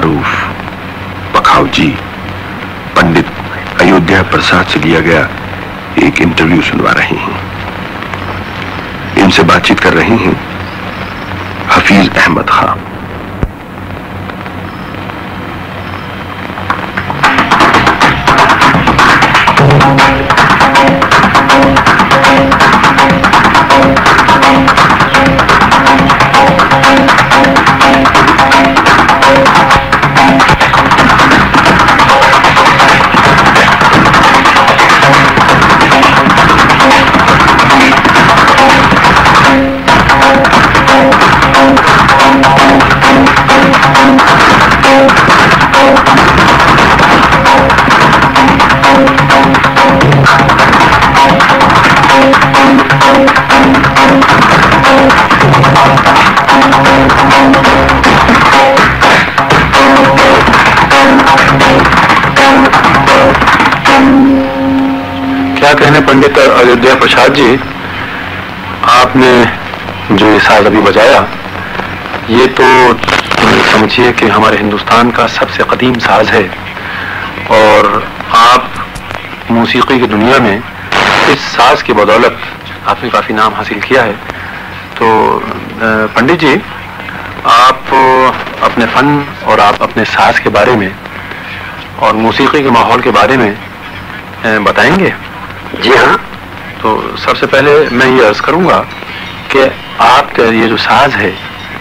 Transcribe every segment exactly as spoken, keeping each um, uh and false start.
मारूफ पखावजी पंडित अयोध्या प्रसाद से लिया गया एक इंटरव्यू सुनवा रहे हैं। इनसे बातचीत कर रहे हैं हफीज अहमद खान। क्या कहने पंडित अयोध्या प्रसाद जी, आपने जो ये साज अभी बजाया, ये तो समझिए कि हमारे हिंदुस्तान का सबसे कदीम साज है और आप मौसीकी की दुनिया में इस साज की बदौलत आपने काफी नाम हासिल किया है। तो पंडित जी, आप अपने फन और आप अपने साज के बारे में और मौसीकी के माहौल के बारे में बताएंगे? जी हाँ। तो सबसे पहले मैं ये अर्ज करूंगा कि आपका ये जो साज है,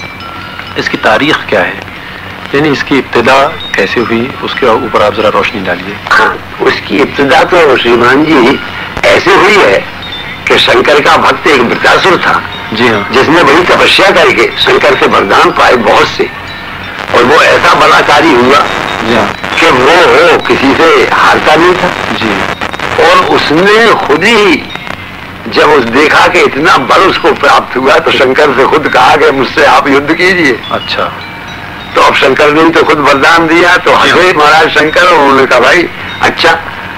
इसकी तारीख क्या है, यानी इसकी इब्तिदा कैसे हुई, उसके ऊपर आप जरा रोशनी डालिए। हाँ, उसकी इब्तिदा तो श्रीमान जी ऐसे हुई है कि शंकर का भक्त एक वृत्तासुर था। जी हाँ। जिसने बड़ी तपस्या करके शंकर से वरदान पाए बहुत से, और वो ऐसा बलाकारी हुआ कि वो किसी से हारता नहीं था जी। और उसने खुद ही जब उस देखा कि इतना बल उसको प्राप्त हुआ तो शंकर से खुद कहा कि मुझसे आप युद्ध कीजिए। अच्छा। तो अब शंकर ने तो खुद वरदान दिया, तो हंसे महाराज शंकर, और उन्होंने कहा भाई अच्छा।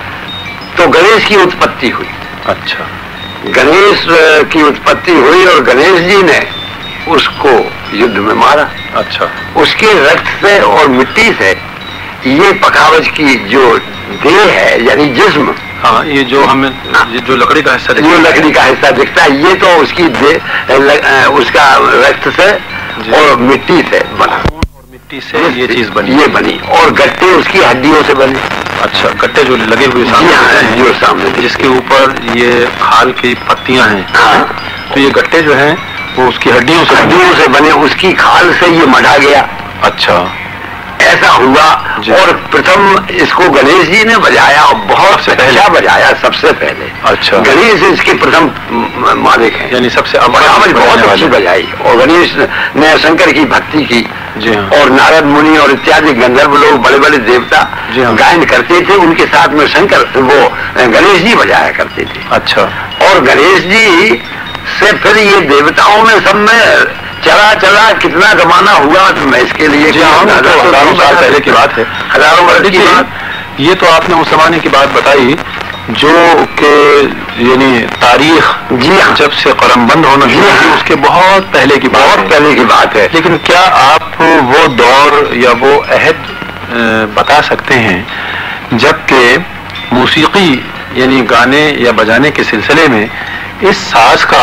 तो गणेश की उत्पत्ति हुई। अच्छा। गणेश की उत्पत्ति हुई और गणेश जी ने उसको युद्ध में मारा। अच्छा। उसके रक्त से और मिट्टी से ये पखावज की जो देह है यानी जिस्म, हाँ, ये जो हमें ये जो लकड़ी का हिस्सा जो लकड़ी का हिस्सा दिखता है, ये तो उसकी देह उसका रक्त से और मिट्टी से बना, और मिट्टी से ये चीज बनी, ये बनी। और गट्टे उसकी हड्डियों से बने। अच्छा, गट्टे जो लगे हुए सामने हैं, जो सामने जिसके ऊपर ये खाल की पत्तियां हैं। हाँ। तो ये गट्टे जो हैं वो उसकी हड्डियों से हड्डियों से बने, उसकी खाल से ये मढ़ा गया। अच्छा, ऐसा हुआ। और प्रथम इसको गणेश जी ने बजाया और बहुत अच्छा बजाया सबसे पहले। अच्छा। गणेश इसके प्रथम मालिक हैं, यानी सबसे बराबर बहुत अच्छी बजाई। और गणेश ने शंकर की भक्ति की। जी हाँ। और नारद मुनि और इत्यादि गंधर्व लोग, बड़े बड़े देवता गायन करते थे, उनके साथ में शंकर वो गणेश जी बजाया करते थे। अच्छा। और गणेश जी से फिर ये देवताओं में सब में चला चला कितना जमाना हुआ, तो मैं इसके लिए तो हजारों साल पहले की बात है, हजारों वर्ष की बात। ये तो आपने उस जमाने की बात बताई जो के यानी तारीख जी हाँ, जब से कलमबंद होना शुरू हुई उसके बहुत पहले की बात बहुत पहले की बात है। लेकिन क्या आप वो दौर या वो अहद बता सकते हैं जबकि मौसीकी यानी गाने या बजाने के सिलसिले में इस साज का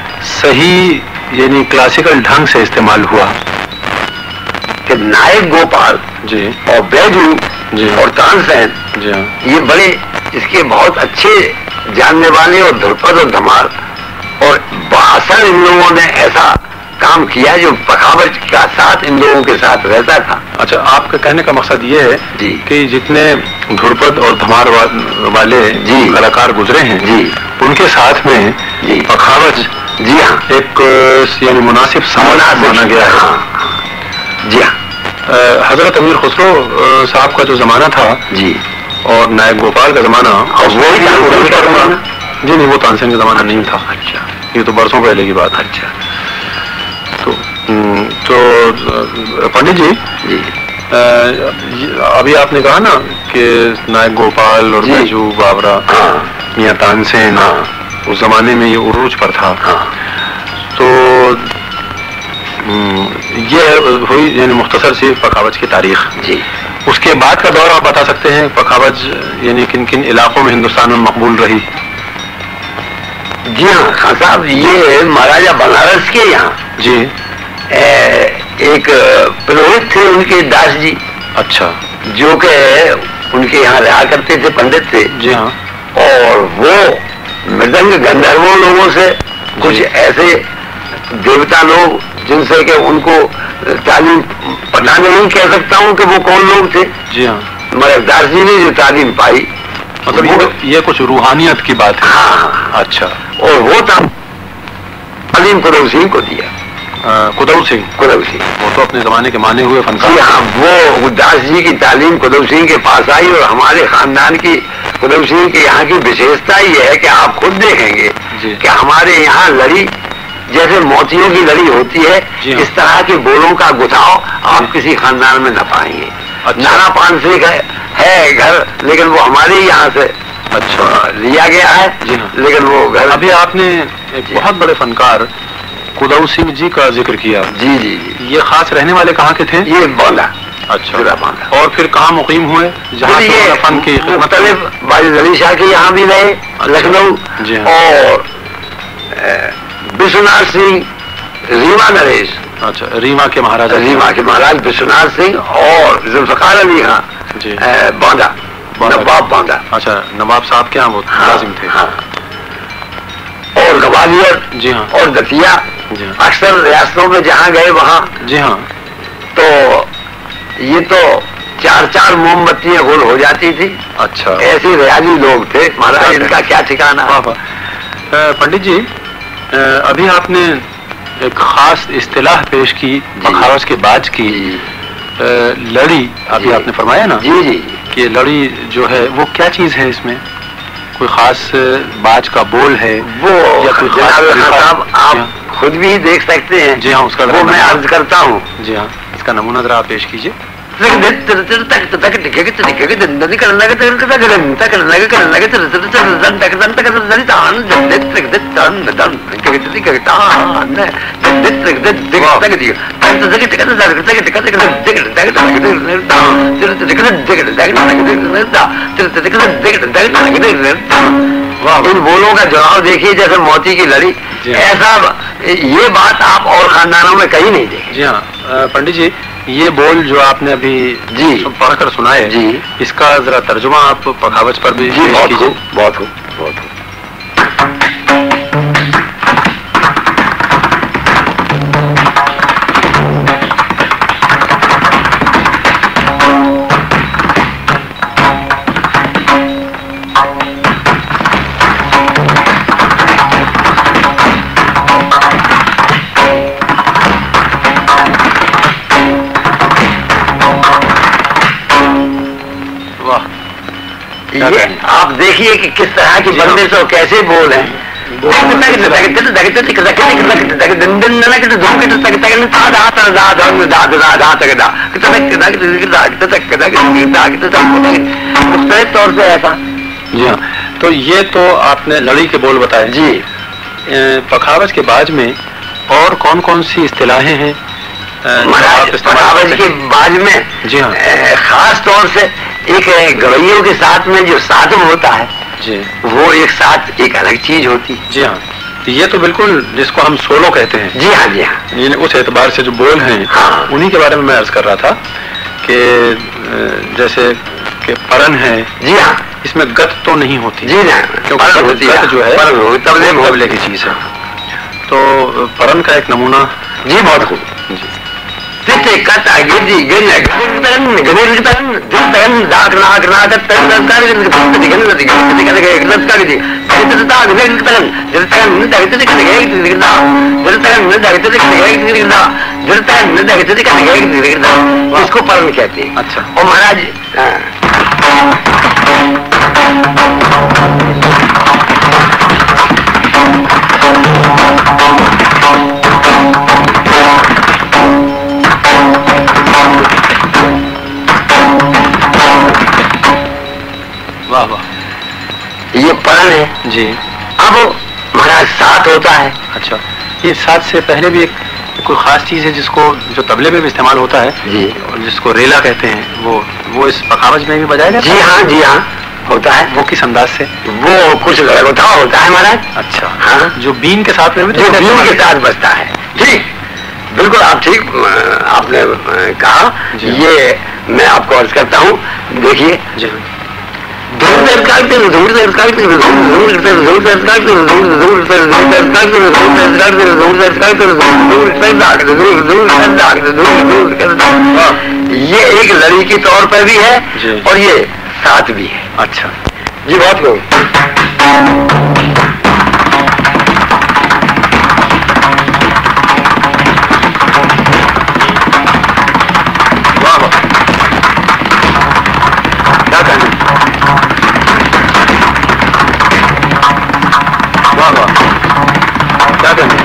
सही यानी क्लासिकल ढंग से इस्तेमाल हुआ? कि नायक गोपाल जी और बैजू जी और तानसेन जी ये बड़े इसके बहुत अच्छे जानने वाले, और ध्रुपद और धमाल और बासन इन लोगों ने ऐसा काम किया जो पखावज का साथ इन लोगों के साथ रहता था। अच्छा, आपका कहने का मकसद ये है जी कि जितने ध्रुपद और धमार वा, वाले जी कलाकार गुजरे हैं जी उनके साथ में जी पखावज जी हाँ एक यानी मुनासिब सामान माना गया है। हाँ। जी हाँ। हजरत अमीर खुसरो साहब का जो जमाना था जी और नायक गोपाल का जमाना, और वो ही जी नहीं, वो तानसेन का जमाना नहीं था। अच्छा, ये तो बरसों पहले की बात। अच्छा। तो तो पंडित जी जी अभी आपने कहा ना कि नायक गोपाल और बैजू बावरा, मियां तानसेन उस जमाने में ये उरूज पर था। तो ये हुई यानी मुख्तसर सी पखावज की तारीख जी। उसके बाद का दौर आप बता सकते हैं, पखावज यानी किन किन इलाकों में हिंदुस्तान में मकबूल रही? जी हाँ खान साहब, ये महाराजा बनारस के यहाँ जी ए, एक पुरोहित थे उनके दास जी। अच्छा। जो के उनके यहाँ रहा करते थे, पंडित थे। जी हाँ। और वो मृदंग गंधर्वों लोगों से कुछ ऐसे देवता लोग जिनसे कि उनको तालीम पता नहीं कह सकता हूँ कि वो कौन लोग थे। जी हाँ। मगर दास जी ने जो तालीम पाई, मतलब ये, ये कुछ रूहानियत की बात है। हाँ। अच्छा। और वो तालीम कुदौ सिंह को दिया। कुदौ सिंह कुदौ सिंह वो तो अपने जमाने के माने हुए फनकार। जी हाँ, वो दास जी की तालीम कुदौ सिंह के पास आई। और हमारे खानदान की कुदौ सिंह के यहाँ की विशेषता ये है कि आप खुद देखेंगे कि हमारे यहाँ लड़ी जैसे मोतियों की लड़ी होती है, इस तरह के बोलों का गुथाव आप किसी खानदान में न पाएंगे। अच्छा। नाना पान सिंह है घर, लेकिन वो हमारे यहाँ से अच्छा लिया गया है। जी हाँ। लेकिन वो घर अभी आपने एक बहुत बड़े फनकार कुदौ सिंह जी का जिक्र किया। जी जी जी। ये खास रहने वाले कहाँ के थे? ये बांदा। अच्छा। बांदा। और फिर कहाँ मुकीम हुए जहाँ से फन की मतलब बाजिद अली शाह के यहाँ भी रहे। अच्छा। लखनऊ। जी हाँ। और विश्वनाथ सिंह, रीवा नरेश। अच्छा, रीवा के महाराजा। रीवा के महाराज विश्वनाथ सिंह और जुल्फकार अली खां बांदा, नवाब बांदा। अच्छा, नवाब साहब के यहाँ वो लाजिम थे। हाँ। और ग्वालियर। जी हाँ। और दतिया। जी हाँ। अक्सर रियासतों में जहाँ गए वहाँ। जी हाँ। तो ये तो चार चार मोमबत्तियां गुल हो जाती थी। अच्छा। ऐसे रियाजी लोग थे महाराज, इनका क्या ठिकाना। पंडित जी, अभी आपने एक खास इस्तिलाह पेश की पखावज के बाज की, लड़ी अभी आपने फरमाया ना। जी जी। कि लड़ी जो है वो क्या चीज है, इसमें कोई खास बाज का बोल है वो या कोई साहब आप खुद भी देख सकते हैं। जी हाँ, उसका वो मैं अर्ज करता हूँ। जी हाँ, इसका नमूना जरा आप पेश कीजिए। इन बोलों का जवाब देखिए जैसे मोती की लड़ी। ऐसा ये बात आप और खानदानों में कहीं नहीं देखी। जी हाँ पंडित जी, ये बोल जो आपने अभी जी पढ़कर सुनाए जी, इसका जरा तर्जुमा आप पखावज पर भी जी बहुत खूब बहुत खूब बहुत खूब। ये आप देखिए कि किस तरह की बंदिश और कैसे बोल है। मुख्तलिफ तौर से ऐसा। जी हाँ, तो ये तो आपने लड़ी के बोल बताए जी। पखावज के बाज में और कौन कौन सी इस्तिलाहें हैं? पखावज के बाज में जी हाँ, खास तौर से एक गवैयों के साथ में जो साधम होता है जी, वो एक साथ एक अलग चीज होती। जी हाँ, ये तो बिल्कुल जिसको हम सोलो कहते हैं। जी हाँ जी हाँ। यानी उस एतबार से जो बोल हैं हाँ। उन्हीं के बारे में मैं अर्ज कर रहा था कि जैसे कि परन है। जी हाँ, इसमें गत तो नहीं होती। जी ना, क्योंकि होती है जो है तबले मुकाबले की चीज है। तो परन का एक नमूना। जी बहुत खूब। जी इसको परम कहते हैं। अच्छा। और महाराज वाह वाह, ये परण है जी। अब महाराज सात होता है। अच्छा, ये सात से पहले भी एक कोई खास चीज है जिसको जो तबले में भी इस्तेमाल होता है जी, और जिसको रेला कहते हैं, वो वो इस पखावज में भी बजाया जाता है? जी हाँ, जी हाँ, होता है। वो किस अंदाज से? वो कुछ लगता होता है महाराज। अच्छा, हाँ, जो बीन के साथ में भी जो बीन के साथ बजता है। ठीक, बिल्कुल आप ठीक आपने कहा। ये मैं आपको अर्ज करता हूँ, देखिए जी, धूल करते धूल करते धूल करते धूल करते धूल करते धूल करते धूल करते धूल करते, ये एक लड़ी के तौर पर भी है और ये साथ भी है। अच्छा जी, बहुत खूब। वाह वाह, क्या कहना, वाह वाह, क्या कहना,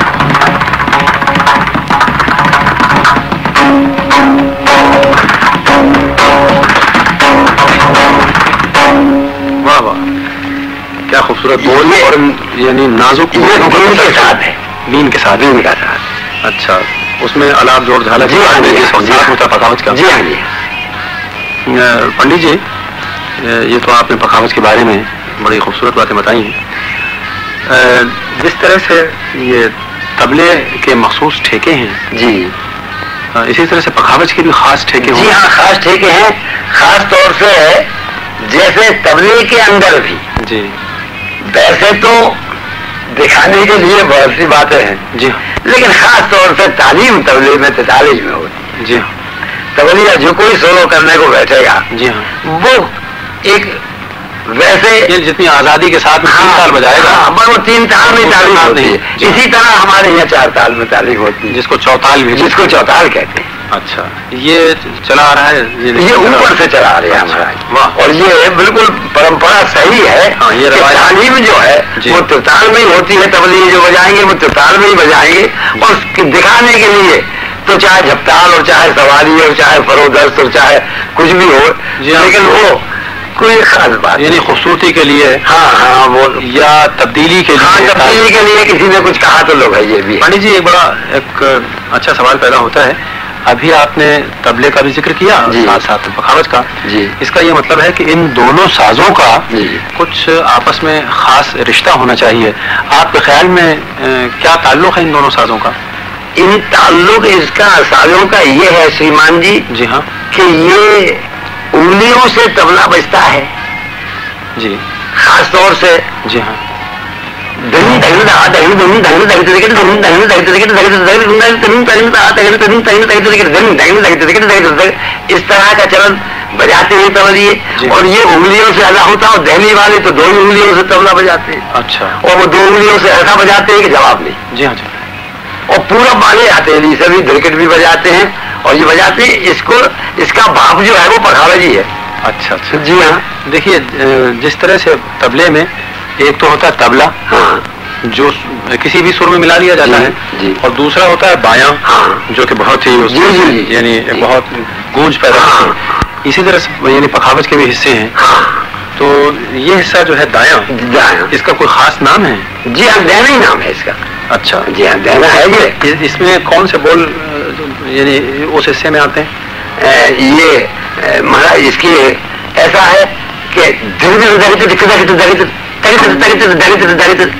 वाह वाह, क्या खूबसूरत बोल और यानी नाजुक बीन के साथ है, बीन के साथ, बीन का साथ। अच्छा, उसमें अलाप जोड़ झाला जी हाँ, जी हाँ, होता है पखावज का। जी हाँ, जी पंडित जी, ये तो आपने पखावज के बारे में बड़ी खूबसूरत बातें बताई हैं। जिस तरह से ये तबले के मखसूस ठेके हैं जी, इसी तरह से पखावज के भी खास ठेके जी हाँ, खास ठेके हैं। खास तौर से जैसे तबले के अंदर भी जी, वैसे तो दिखाने के लिए बहुत सी बातें हैं जी, लेकिन खास तौर से तालीम तबले में तैतालीस में होती है। जी, तबलिया जो कोई सोलो करने को बैठेगा, जी हाँ, वो एक वैसे ये जितनी आजादी के साथ में तीन ताल बजाएगा, हाँ, वो तीन ताल में तालीम होती है। इसी तरह हमारे यहाँ चार ताल में तालीम होती है, जिसको चौताल भी, जिसको चौताल कहते हैं। अच्छा, ये चला आ रहा है, ये ऊपर से चला आ रहा है हमारा। वाह, और ये बिल्कुल परंपरा सही है। हाँ, ये तालीम जो है वो त्रिताल में ही होती है। तबली जो बजाएंगे वो त्रिताल में ही बजाएंगे, और दिखाने के लिए तो चाहे झपताल और चाहे सवारी और चाहे फरोदस्त और चाहे कुछ भी हो, लेकिन वो कोई खास बात यानी खूबसूरती के लिए, हाँ हाँ, वो या तब्दीली के लिए, हाँ, तब्दीली के लिए किसी ने कुछ कहा तो लोग है ये भी। पंडित जी, एक बड़ा एक अच्छा सवाल पैदा होता है। अभी आपने तबले का भी जिक्र किया, साथ साथ पखावज का जी। इसका ये मतलब है कि इन दोनों साजों का जी। कुछ आपस में खास रिश्ता होना चाहिए। आपके ख्याल में ए, क्या ताल्लुक है इन दोनों साजों का? इन ताल्लुक इसका साजों का ये है श्रीमान जी, जी हाँ, कि ये उंगलियों से तबला बजता है जी, खास तौर से। जी हाँ, इस तरह का चलन बजाते हैं तबलिए, और ये उंगलियों से अदा होता है। और दिल्ली वाले तो दो उंगलियों से तबला बजाते हैं। अच्छा, और वो दो उंगलियों से ऐसा बजाते हैं कि जवाब नहीं। जी हाँ, जी। और पूरब वाले आते हैं, इसे भी धिरकट भी बजाते हैं और ये बजाते हैं। इसको इसका बाप जो है वो पखावजी है। अच्छा अच्छा, जी हाँ। देखिए, जिस तरह से तबले में एक तो होता है तबला, हाँ, जो किसी भी सुर में मिला लिया जाता है, जी, और दूसरा होता है बायां, हाँ, जो कि बहुत ही यानी एक बहुत गूंज पैदा करती है। इसी तरह से यानी पखावज के भी हिस्से हैं। हाँ, तो ये हिस्सा जो है दायां, दायां, इसका कोई खास नाम है? जी हाँ, दैना ही नाम है इसका। अच्छा, जी हाँ, दैना है ये। इसमें कौन से बोल यानी उस हिस्से में आते हैं? ये महाराज इसकी ऐसा है कि धीरे धीरे दिक्कत दरिद्र दरिद्र दरिद्र दरिद्र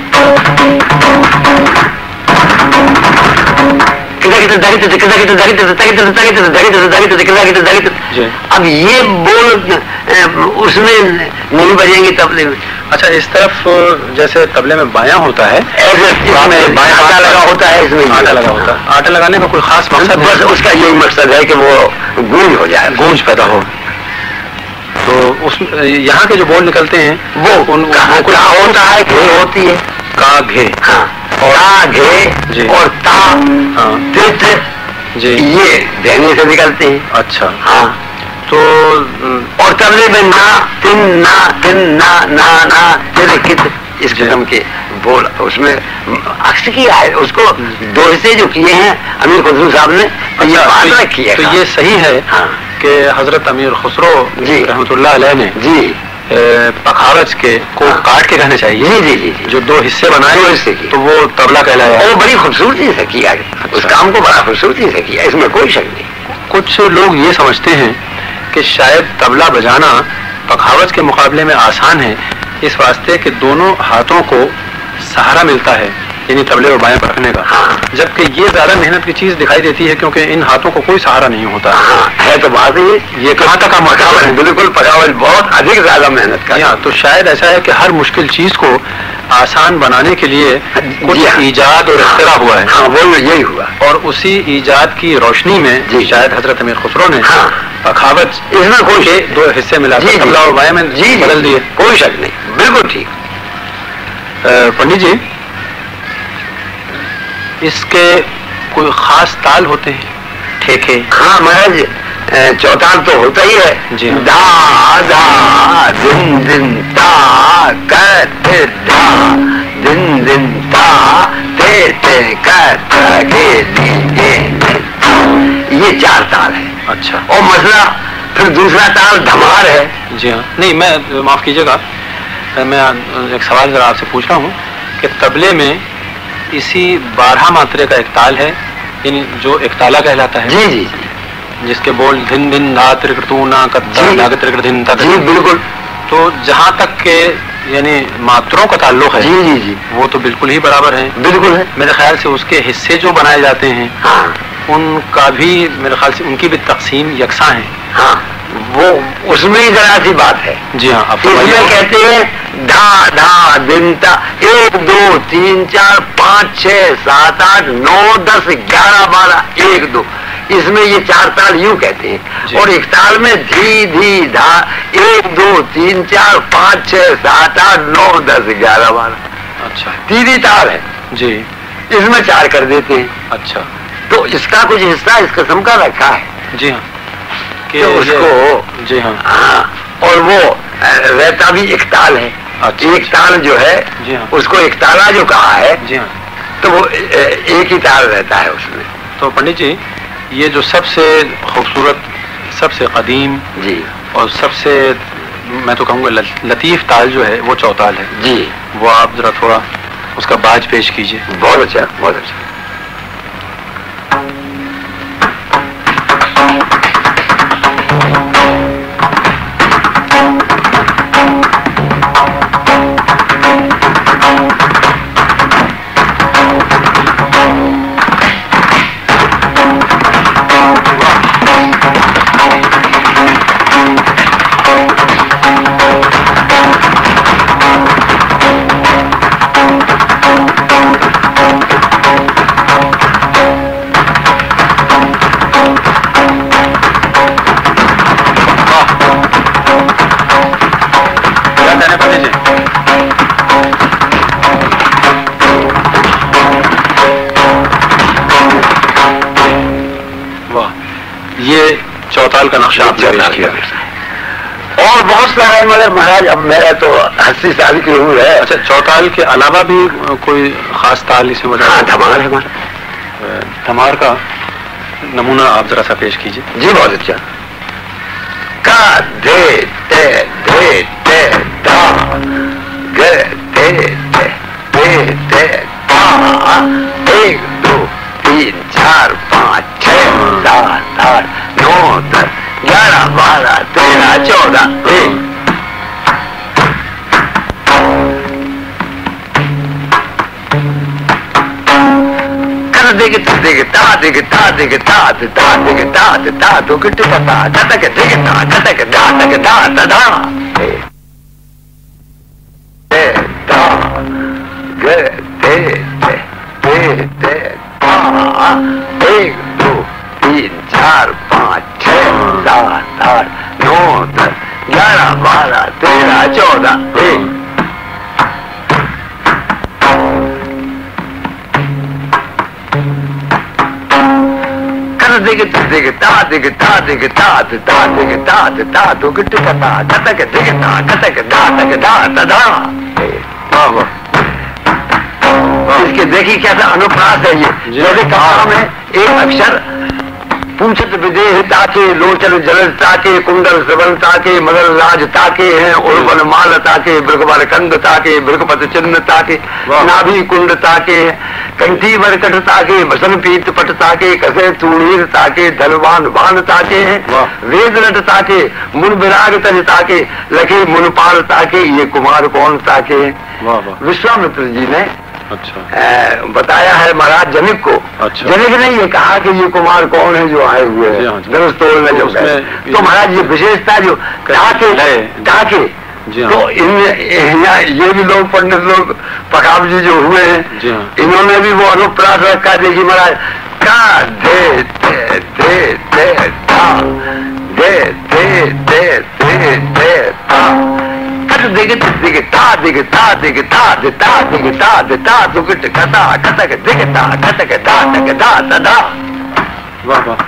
अब ये बोल उसमें नहीं बजेंगे तबले में। अच्छा, इस तरफ जैसे तबले में बायां होता है, बायां आटा लगा होता है, इसमें आटा लगा होता है। आटा लगाने का कोई खास मकसद? बस उसका यही मकसद है कि वो गूंज हो जाए, गूंज पैदा हो। तो उस यहाँ के जो बोल निकलते हैं वो उन का होता है, घे होती है, का घे, हाँ, और घे और ता, हाँ, तित, जी, ये देने से निकलते हैं। अच्छा, हाँ। तो और तबले में ना तिन ना तिन ना ना ना तिन कित, इस किस्म के बोल उसमें अक्स किया है। उसको दो हिस्से जो किए हैं अमीर खुसरो साहब ने, तो ये बात रखी है। तो ये सही है, हाँ, कि हजरत अमीर खुसरो रहमतुल्लाह अलैह ने जी पखावज के को हाँ। काट के कहना चाहिए। जी जी जी, जी। जो दो हिस्से बनाए दो हिस्से की, तो वो तबला कहलाया। वो बड़ी खूबसूरती से किया। अच्छा। उस काम को बड़ा खूबसूरती से किया, इसमें कोई शक नहीं। कुछ लोग ये समझते हैं कि शायद तबला बजाना पखावज के मुकाबले में आसान है, इस वास्ते कि दोनों हाथों को सहारा मिलता है, यानी तबले और बाएं पकड़ने का। हाँ। जबकि ये ज्यादा मेहनत की चीज दिखाई देती है, क्योंकि इन हाथों को कोई सहारा नहीं होता। हाँ, है तो बात ही ये कहाँ तक का पखावज है, बिल्कुल पखावज बहुत अधिक ज्यादा मेहनत का। हाँ, तो शायद ऐसा है कि हर मुश्किल चीज को आसान बनाने के लिए कुछ ईजाद और इख्तिरा हुआ है। हाँ, वो यही हुआ। और उसी ईजाद की रोशनी में शायद हजरत अमीर खुसरो ने हाँ। पखावज इसमें कोई के दो हिस्से मिलाकर तबला और बाएं में जी बदल दिए। कोई शक नहीं, बिल्कुल ठीक। पंडित जी, इसके कोई खास ताल होते हैं, ठेके? हाँ महाराज, चौताल तो होता ही है जी। धा धा दिन दिन ता करते धा दिन दिन ता ते ते करते गे, ये चार ताल है। अच्छा। और मसला फिर दूसरा ताल धमार है। जी हाँ, नहीं मैं माफ कीजिएगा, मैं एक सवाल जरा आपसे पूछ रहा हूँ कि तबले में इसी बारह मात्रे का एक ताल है, यानी जो एक ताला कहलाता है। जी जी, जिसके बोल धिन धिन धा त्रिकृतू ना त्रिकृत धिन तक। जी बिल्कुल। तो जहाँ तक के यानी मात्रों का ताल्लुक है, जी जी जी, वो तो बिल्कुल ही बराबर है। बिल्कुल है। मेरे ख्याल से उसके हिस्से जो बनाए जाते हैं हाँ। उनका भी मेरे ख्याल से उनकी भी तकसीम यकसा है। हाँ, वो उसमें ही जरा सी बात है। जी हाँ, इसमें कहते हैं धा धा दिन ता एक दो तीन चार पाँच छह सात आठ नौ दस ग्यारह बारह एक दो, इसमें ये चार ताल यूं कहते हैं। और एक ताल में धी धी धा एक दो तीन चार पाँच छह सात आठ नौ दस ग्यारह बारह। अच्छा, तीन ही ताल है जी, इसमें चार कर देते हैं। अच्छा, तो इसका कुछ हिस्सा इस किस्म का रखा है। जी हाँ, कि उसको जी हाँ, हाँ, और वो रहता भी एक ताल है। अच्छा, एक ताल जो है जी हाँ, उसको एक ताला जो कहा है, जी हाँ, तो वो एक ही ताल रहता है उसमें। तो पंडित जी, ये जो सबसे खूबसूरत, सबसे कदीम जी और सबसे मैं तो कहूँगा लतीफ ताल जो है वो चौताल है जी, वो आप जरा थोड़ा उसका बाज पेश कीजिए। बहुत अच्छा, बहुत अच्छा। चौताल का नक्शा आपने पेश किया और बहुत सारा, मगर महाराज अब मेरा तो अस्सी साल की उम्र है। अच्छा, चौताल के अलावा भी कोई खास ताल इसमें बता? हाँ, धमार है हमारा। धमार का नमूना आप जरा सा पेश कीजिए। जी बहुत अच्छा। का दे ते दे ते दा गे ते ते दे ते दा एक दो तीन चार पाँच छह सात आठ नौ दस ग्यारह बारह तेरह चौदह एक। कर देगे तो देगे ता देगे ता देगे ता ता देगे ता ता तो किट्टू ता ता तक देगे ता तक दा तक दा ता दा ए ता गे ते ते ते ते ता एक दो तीन चार पाँच छह सात आठ नौ दस ग्यारह बारह तेरह चौदह एक। कर देगे तो देगे ता देगे ता देगे ता ता देगे ता ता तो किट्टू ता ता तक देगे ता तक दा तक दा ता दा। इसके देखिए कैसा अनुप्रास है ये। जैसे कहा में एक अक्षर पूछत विदेह ताके, लोचन जल ताके, कुंडल श्रवण ताके, मदन राज ताके हैं, उर्वन माल ताके, भृगवर कंद ताके, भृगपत चिन्ह ताके, नाभि कुंड ताके, कंठी वरकट ताके, भसन पीत पट ताके, कसे तूणीर ताके, धनवान भान ताके हैं, वेद रट ताके, मुन विराग तज ताके, लखे मुन पाल ताके, ये कुमार कौन ताके हैं। विश्वामित्र जी ने अच्छा आ, बताया है महाराज जनक को। अच्छा। जनक ने ये कहा कि ये कुमार कौन है जो आए हुए हैं धनुष तोड़ने जो गए। तो महाराज ये विशेषता जो ताके ताके तो इन ये भी लोग पंडित लोग पकाव जी जो हुए हैं इन्होंने भी वो अनुप्रास रखा। देखिए महाराज का दे दे दे दे ता दे दे दे दे दे ता दिग दिग ता दिग ता दिग ता दे ता दिग ता दे ता दुगट कता कतक दिग ता कतक ता तक दा तदा। वाह वाह।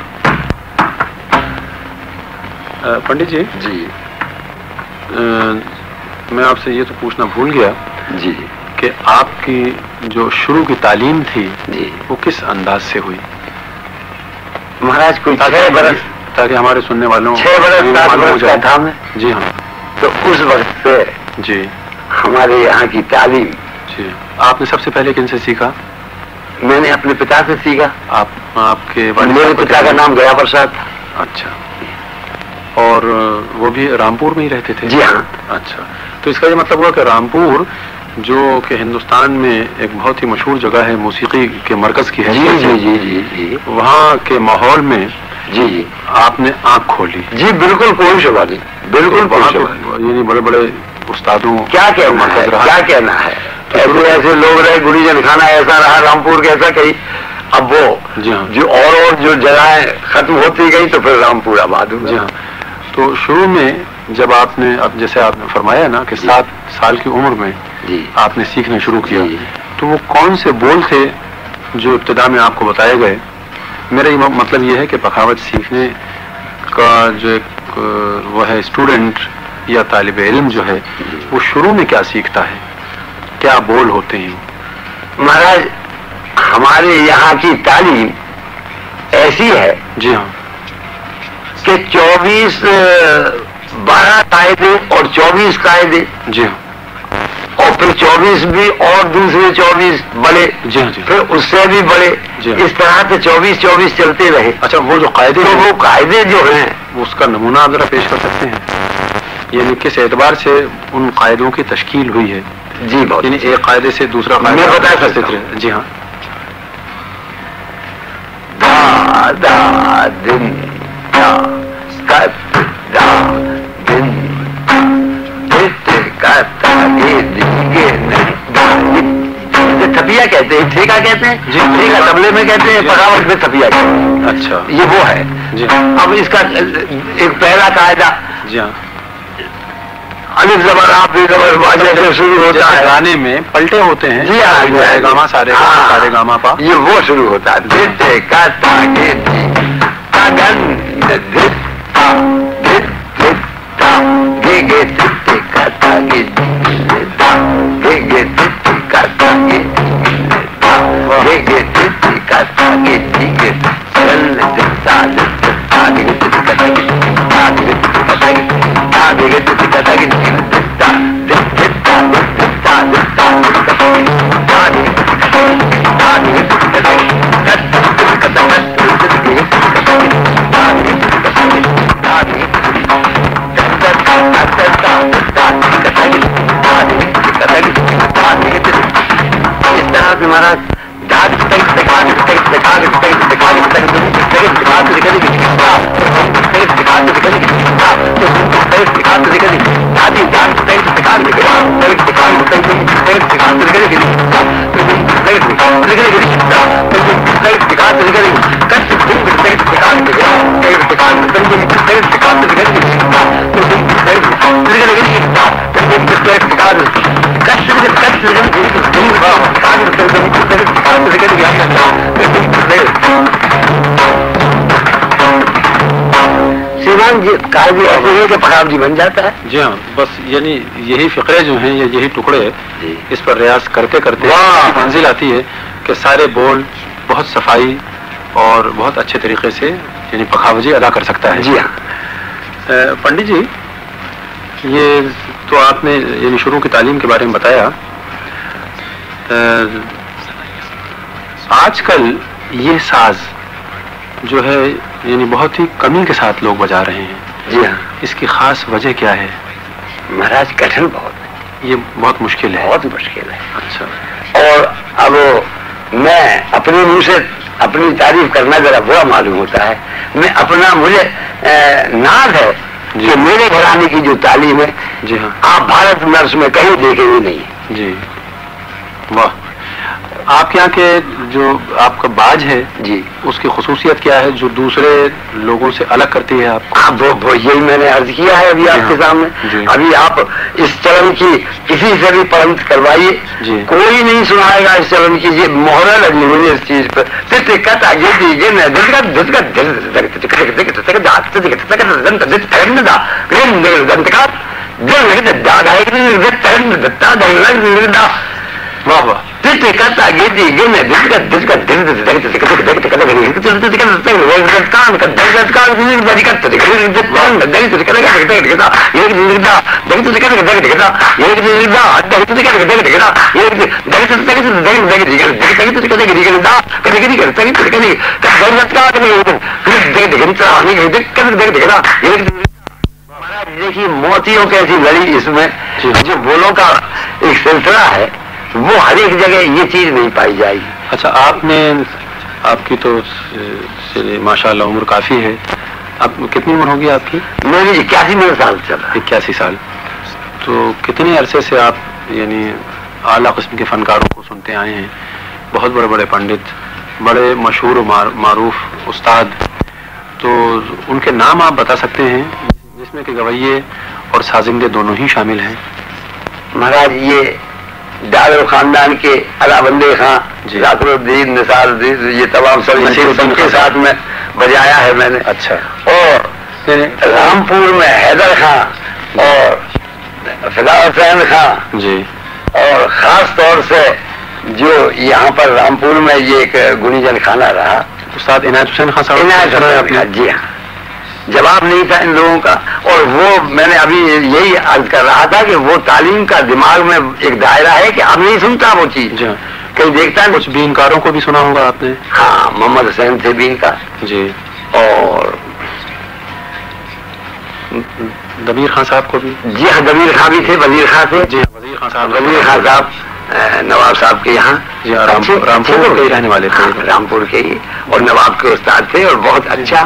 पंडित जी जी आ, मैं आपसे ये तो पूछना भूल गया जी कि आपकी जो शुरू की तालीम थी जी वो किस अंदाज से हुई? महाराज कोई छह बरस, ताकि हमारे सुनने वालों छह बरस सात बरस का था मैं। जी हाँ। तो उस वक्त से जी हमारे यहाँ की तालीम जी आपने सबसे पहले किन से सीखा? मैंने अपने पिता से सीखा। आप आपके मेरे पिता का नाम गया प्रसाद। अच्छा। और वो भी रामपुर में ही रहते थे? जी हाँ। अच्छा, तो इसका ये मतलब हुआ कि रामपुर जो कि हिंदुस्तान में एक बहुत ही मशहूर जगह है, मौसीकी के मरकज की है। जी जी जी जी जी वहाँ के माहौल में जी जी आपने आंख खोली। जी बिल्कुल कोई शुबा नहीं, बिल्कुल वहाँ तो यानी बड़े बड़े उस्तादों क्या कहना है, क्या कहना है। ऐसे ऐसे लोग रहे, गुरीजन खाना ऐसा रहा रामपुर के ऐसा कहीं। अब वो जी हाँ। जो और और जो जगहें खत्म होती गई तो फिर रामपुर आबाद हुआ। जी हाँ। तो शुरू में जब आपने, अब जैसे आपने फरमाया ना कि सात साल की उम्र में जी आपने सीखना शुरू किया, तो वो कौन से बोल थे जो इब्तिदा में आपको बताए गए? मेरा ये मतलब ये है कि बखावत सीखने का जो एक वो है स्टूडेंट या तालिब इल्म जो है वो शुरू में क्या सीखता है, क्या बोल होते हैं? महाराज हमारे यहाँ की तालीम ऐसी है जी हाँ कि चौबीस बारह कायदे और चौबीस कायदे जी हाँ, और फिर चौबीस भी और दूसरे चौबीस बड़े जी हाँ जी, फिर उससे भी बड़े, इस तरह से चौबीस चौबीस चलते रहे। अच्छा, वो जो कायदे तो वो कायदे जो हैं उसका नमूना आप जरा पेश कर सकते हैं, यानी किस एतबार से उन कायदों की तश्कील हुई है? जी बहुत, यानी एक कायदे से दूसरा मैं बता सकता हूं। जी हाँ। दा दा दिन दा कत दा दिन थपिया कहते हैं, ठेका कहते हैं जी, ठेका तबले में कहते हैं, बगावत में थपिया कहते हैं। अच्छा, ये वो है जी। अब इसका एक पहला कायदा जी हाँ, अलिफ ज़बर आप ज़बर वाजे से शुरू होता है। गाने में पलटे होते हैं जी हाँ, गामा सारे गामा सारे गामा पा, ये वो शुरू होता है। दिते का तागे ता गन दित ता दित दित ता गे गे दिते का तागे ता गे गे दिते का तागे ता गे गे दिते का तागे गे सन दिता दिता गे दिते का तागे ता गे दिते का तागे ता गे दिते का तागे दिता दिता दिता दिता ता गे ता गे दिते का महाराज दाद तक दिखा दिखा दिखा दिखा दिखा दिखा दिखा कायदे ऐसे है कि पकाव जी बन जाता है। जी हाँ, बस यानी यही फिक्रे जो हैं या यही टुकड़े इस पर रियाज करते करते मंजिल आती है कि सारे बोल बहुत सफाई और बहुत अच्छे तरीके से यानी पखावजी अदा कर सकता है। जी हाँ। पंडित जी, ये तो आपने यानी शुरू की तालीम के बारे में बताया। आजकल ये साज जो है यानी बहुत ही कमी के साथ लोग बजा रहे हैं। जी हाँ। इसकी खास वजह क्या है? महाराज कठिन बहुत है, ये बहुत मुश्किल है। बहुत मुश्किल है। अच्छा। और अब मैं अपने मुंह से अपनी तारीफ करना जरा बुरा मालूम होता है। मैं अपना, मुझे नाज है कि मेरे घराने की जो तालीम है, जी हाँ, आप भारत वर्ष में कहीं देखेंगे नहीं। जी वाह। आपके यहाँ के जो आपका बाज है जी, उसकी खुसूसियत क्या है जो दूसरे लोगों से अलग करती है आपको? आप वो, वो यही मैंने अर्ज किया है अभी आपके सामने। अभी आप इस चलन की किसी से भी परंत करवाइए, कोई नहीं सुनाएगा इस चलन की। ये मोहरा लगी हुई है इस चीज पर। वाह वाह। देखिए मोतियों कैसी लड़ी इसमें, जो बोलों का एक सिलसिला है, वो हर एक जगह ये चीज नहीं पाई जाएगी। अच्छा, आपने, आपकी तो माशाल्लाह उम्र काफी है। आप कितनी उम्र होगी आपकी? मेरी इक्यासी में साल चला। इक्यासी साल। तो कितने अरसे से आप यानी आला किस्म के फनकारों को सुनते आए हैं? बहुत बड़े बड़े पंडित, बड़े मशहूर मार, मारूफ उस्ताद, तो उनके नाम आप बता सकते हैं जिसमें कि गवैये और साजिंदे दोनों ही शामिल हैं? महाराज, ये डागर खानदान के अलाबंदे खां, जाकिरुद्दीन, निसारुद्दीन, ये तमाम सब सबके साथ में बजाया है मैंने। अच्छा। और रामपुर में हैदर खां और फिदा हुसैन खां जी, और खास तौर से जो यहाँ पर रामपुर में ये एक गुनीजन खाना रहा, उस्ताद इनायत हुसैन खां साहब। इनायत हुसैन, जी हाँ। जवाब नहीं था इन लोगों का। और वो मैंने अभी यही अर्ज कर रहा था कि वो तालीम का दिमाग में एक दायरा है कि अब नहीं सुनता वो चीज, कहीं देखता है। कुछ बीनकारों को भी सुना होगा आपने? हाँ, मोहम्मद हुसैन थे बीनकार जी, और दबीर खान साहब को भी। जी हाँ, दबीर खान भी थे, वजीर खान थे। जी, वजीर खान साहब, वजीर खान साहब नवाब साहब के यहाँ रामपुर रामपुर के रहने वाले थे। रामपुर के ही, और नवाब के उस्ताद थे, और बहुत अच्छा,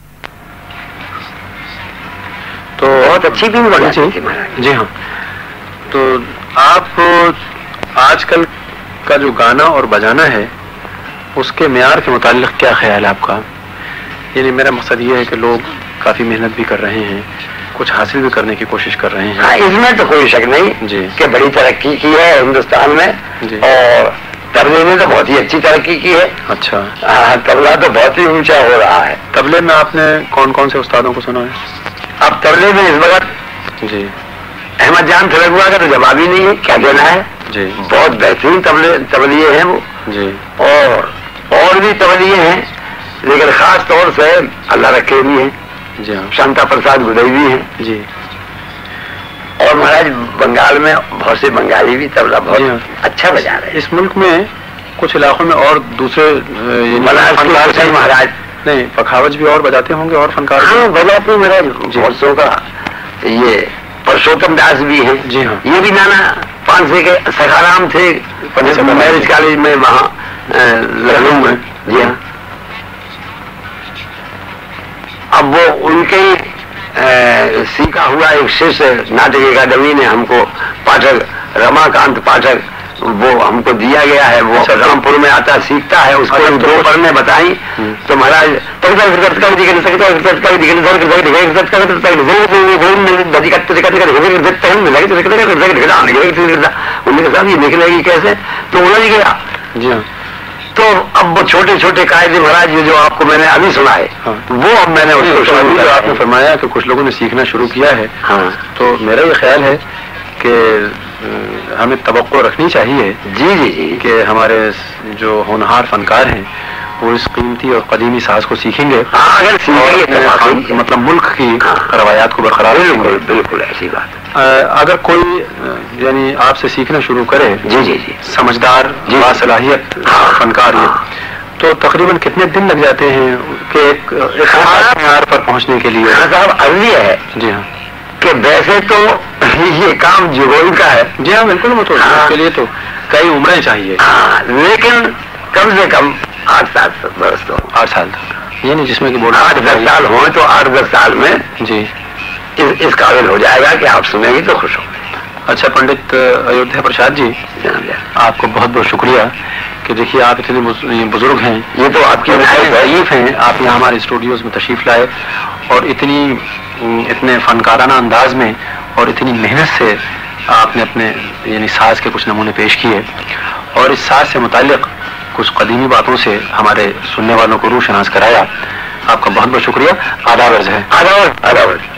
तो बहुत अच्छी भी बनी थी महाराज। जी हाँ। तो आप आजकल का जो गाना और बजाना है उसके मेयार के मुतालिक क्या ख्याल है आपका? यानी मेरा मकसद ये है कि लोग काफी मेहनत भी कर रहे हैं, कुछ हासिल भी करने की कोशिश कर रहे हैं। हाँ, इसमें तो कोई शक नहीं जी कि बड़ी तरक्की की है हिंदुस्तान में जी। और तबले ने तो बहुत ही अच्छी तरक्की की है। अच्छा। हाँ, तबला तो बहुत ही ऊंचा हो रहा है। तबले में आपने कौन कौन से उस्तादों को सुना है? अब तबले में इस वक्त जी अहमद जान थलगुआ का तो जवाब ही नहीं है, क्या देना है जी। बहुत बेहतरीन तबले तबलिये हैं वो जी। और और भी तबलिये हैं, लेकिन खास तौर से अल्लाह रखे भी हैं जी, शांता प्रसाद गुदई भी हैं जी। और महाराज बंगाल में बहुत से बंगाली भी तबला बहुत अच्छा बजा रहे हैं। इस मुल्क में कुछ इलाकों में और दूसरे महाराज नहीं, पखावज भी और बजाते होंगे और फनकार? हाँ, बजाते हैं महाराज, वर्षों का। ये परसोत्तम दास भी है जी हाँ। ये भी नाना पांसे के सखाराम थे मैरिज कॉलेज में, वहाँ लखनऊ में जी हाँ। अब वो उनके सीखा हुआ एक शिष्य नाटक अकादमी ने हमको, पाठक रमाकांत पाठक, वो हमको दिया गया है। वो रामपुर में आता सीखता है, उसको दो पढ़ने बताई तो महाराज उन्होंने कहा ये निकलेगी कैसे, तो उलझ गया जी हाँ। तो अब वो छोटे छोटे कायदे महाराज जो आपको मैंने अभी सुनाए हाँ। वो अब मैंने उसको जो आपने फरमाया कि कुछ लोगों ने सीखना शुरू किया है हाँ। तो मेरा ये ख्याल है कि हमें तवक्को रखनी चाहिए जी जी जी कि हमारे जो होनहार फनकार हैं वो इस कीमती और कदीमी साज को सीखेंगे हाँ, अगर सीखेंगे तो और सीखेंगे। मतलब मुल्क की रवायात को बरकरार रखेंगे। बिल्कुल बिल्कुल ऐसी बात है। अ, अगर कोई अ, यानी आपसे सीखना शुरू करे, जी जी जी समझदार बासलाहियत फनकार ये, तो तकरीबन कितने दिन लग जाते हैं कि एक एक खास मैयार पर पहुंचने के लिए? हाँ साहब, अर्ज ये है जी हाँ, कि वैसे तो ये काम जुगोल का है, जी हाँ बिल्कुल, वो तो हाँ। उसके लिए तो कई उम्रें चाहिए। हाँ, लेकिन कम से कम आठ सात बरस तो आठ साल तक, ये नहीं जिसमें कि बोल आठ दस साल हो तो आठ दस साल में जी। इस, इस काबिल हो जाएगा कि आप सुनेंगे तो खुश होंगे। अच्छा पंडित अयोध्या प्रसाद जी, आपको बहुत बहुत शुक्रिया कि देखिए आप इतने बुज- ये बुजुर्ग हैं, ये तो आपकी ज़ईफ हैं, आप यहाँ हमारे स्टूडियोज में तशरीफ लाए और इतनी इतने फनकाराना अंदाज में और इतनी मेहनत से आपने अपने यानी साज के कुछ नमूने पेश किए और इस साज से मुताल्लिक कुछ कदीमी बातों से हमारे सुनने वालों को रूशनास कराया। आपका बहुत बहुत शुक्रिया। आदाब अर्ज़ है। आदाब आदाब।